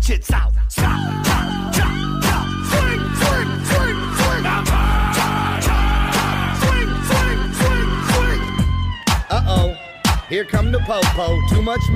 Tits out. Stop, drop, drop, drop. Swing, swing, swing, swing. Swing, swing, swing, swing. Uh-oh, here come the po-po. Too much